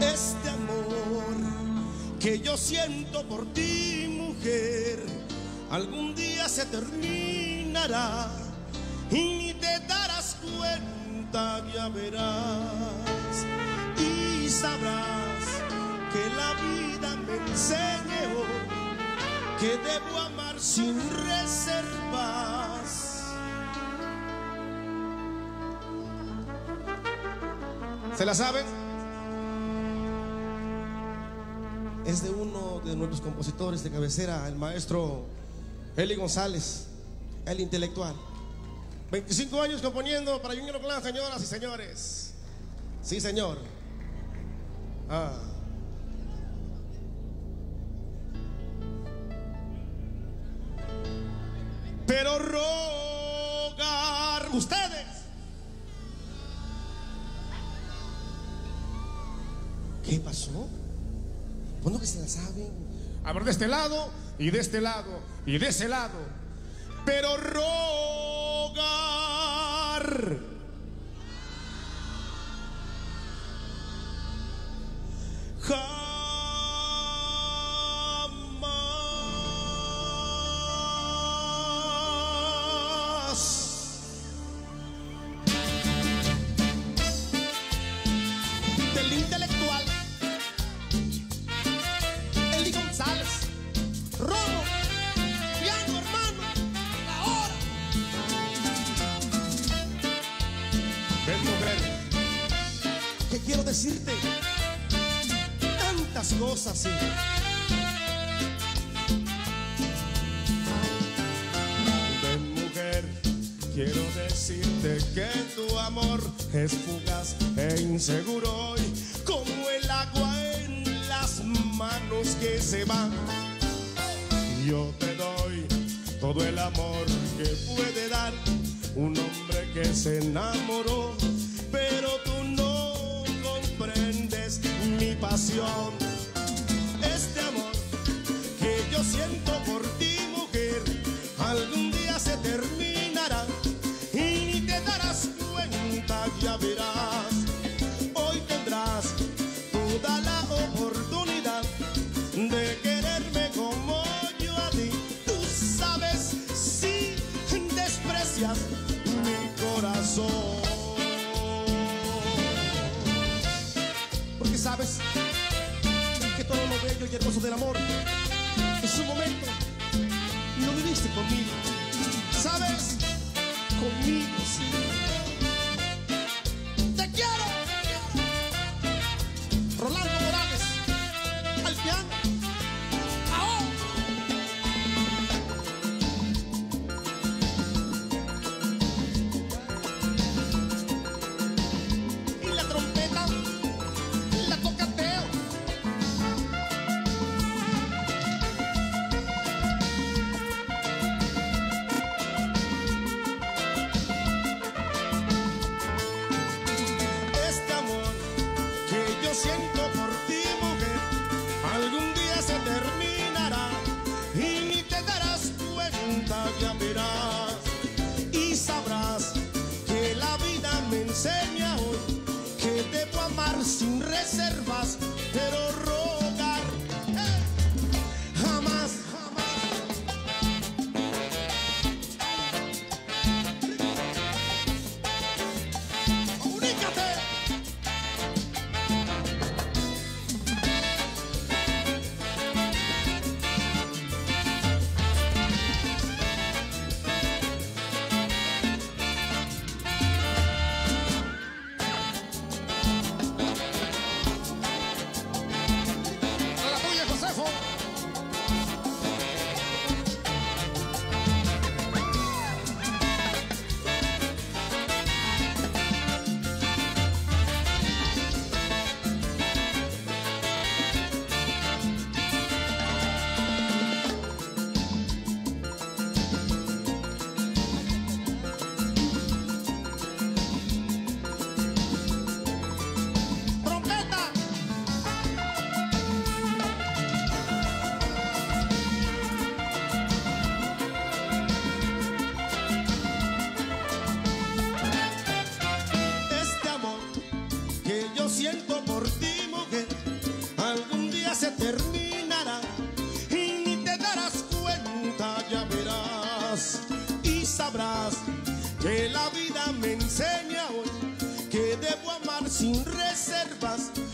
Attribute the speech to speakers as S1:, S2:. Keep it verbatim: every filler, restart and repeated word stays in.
S1: Este amor que yo siento por ti, mujer, algún día se terminará y ni te darás cuenta, ya verás y sabrás que la vida me enseñó que debo amar sin reservas. ¿Se la saben? Es de uno de nuestros compositores de cabecera, el maestro Eli González, el intelectual. veinticinco años componiendo para Junior Clan, señoras y señores. Sí, señor. Ah. Pero rogar ustedes. ¿Qué pasó? ¿Cuándo que se la saben? A ver, de este lado y de este lado y de ese lado. Pero rogar jamás del intelectual Eli González, Romo, piano, hermano, ahora. Ven, mujer, que quiero decirte tantas cosas, sí. Ven, mujer, quiero decirte que tu amor es fugaz e inseguro y como el agua en las manos que se van. Yo te doy todo el amor que puede dar un hombre que se enamoró, pero tú no comprendes mi pasión. Este amor que yo siento por ti, mujer, algún día se terminará y ni te darás cuenta, ya verás. Hoy tendrás toda la oportunidad de quererme como yo a ti. Tú sabes si desprecias mi corazón, porque sabes que todo lo bello y hermoso del amor en su momento lo viviste conmigo. Sabes, conmigo sí. Te quiero. Rolando Morales al piano. ¡Ahora! Y la trompeta la toca Teo. Este amor que yo siento por ti, mujer, algún día se terminará y ni te darás cuenta, ya verás y sabrás que la vida me enseña hoy que debo amar sin reservas, pero rogar eh, jamás, jamás. Comunícate. A la tuya, Josefo. Trompeta. Este amor que yo siento por ti, mujer, terminará y ni te darás cuenta, ya verás y sabrás que la vida me enseña hoy que debo amar sin reservas